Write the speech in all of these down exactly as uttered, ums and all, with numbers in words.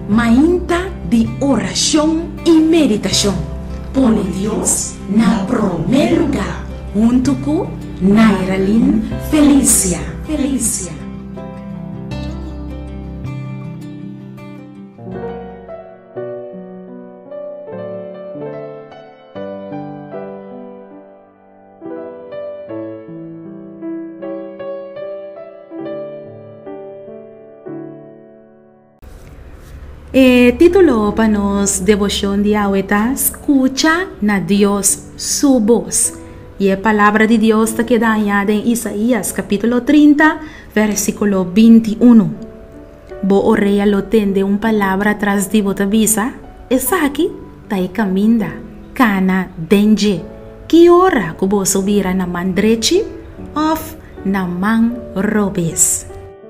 Mainta de oração e meditação. Põe Deus na primeiro lugar. Junto com Nairalyn Felícia. Felícia. E título para nos devoción de ahorita, escucha na Dios su voz. Y la palabra de Dios está quedada en Isaías capítulo treinta, versículo veintiuno. Bo oreia lo tende un palabra tras de vota visa, esa aquí tai caminda, cana denje. Que hora que bo subira na man drechi, of na man robes.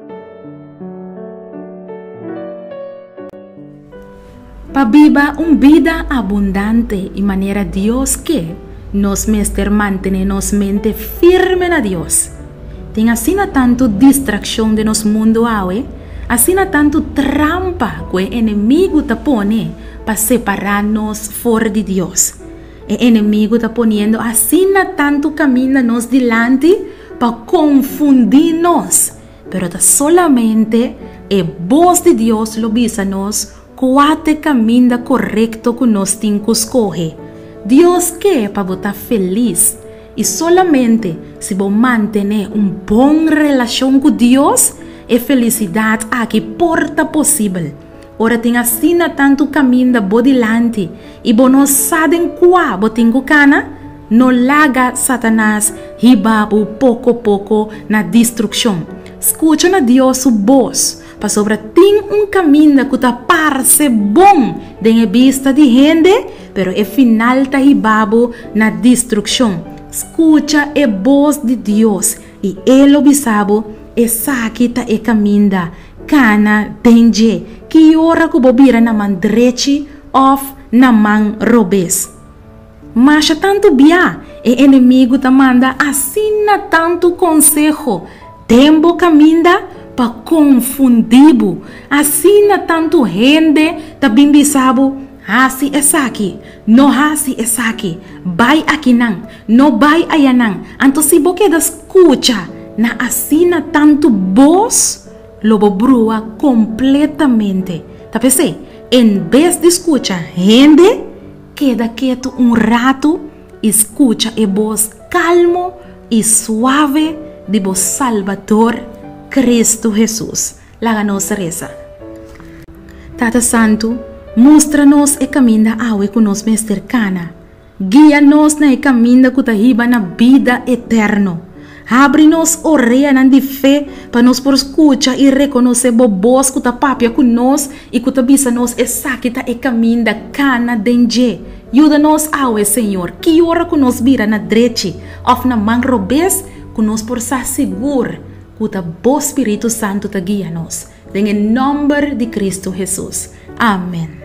Para viva una vida abundante y manera Dios que nos mester mantener nos mente firme na Dios. Tem assim na tanto distração de nos mundo awe, assim na tanto trampa que o inimigo ta pone para separar-nos fora de Deus. O inimigo ta poniendo assim na tanto caminho nos delante para confundir-nos. Pero ta solamente a voz de Deus lo visa nos quate caminho correto que nós temos que escolher. Deus quer para você feliz e solamente se você manter uma boa relação com Deus, a felicidade aqui porta possível. Ora tem assim tanto caminho por delante e você não sabe qual você tem que cana, não larga Satanás ribabu pouco a pouco na destruição. Escuta na Deus sua voz. Para sobre tem um caminho que está parece bom de vista de gente, pero é final tá ribabo na destruição. Escuta a voz de Deus e ele obisabo e saque tá e caminho cana denje que ora que bobira na man drechi of na man robes. Mas tanto bia e inimigo tá manda assim na tanto consejo tempo caminho para confundir, assim na tanto gente também bisabo, assim é aqui, não assim é aqui, vai aqui não, não vai aí não. Então se você quer escuta, na assim na tanto voz, lobo brua completamente. Tá pensei? Em vez de escuta gente, queda quieto um rato, escuta a voz calmo e suave de voz Salvador Cristo Jesus. Laga nossa reza. Tata Santo, mostra-nos o caminho awe que nos mester cana. Guia-nos na caminho que tahiba na vida eterna. Abre-nos orelha de fé para nos por escuta e reconhecer o voz que ta papia com nós e que ta bisa nos essa que ta e caminho da cana denje. Ajuda-nos awe, Senhor, que hora que nos vira na dreche, of na man robes, que nos por sa seguro. Que o Espírito Santo te guia nos. Em nome de Cristo Jesus. Amém.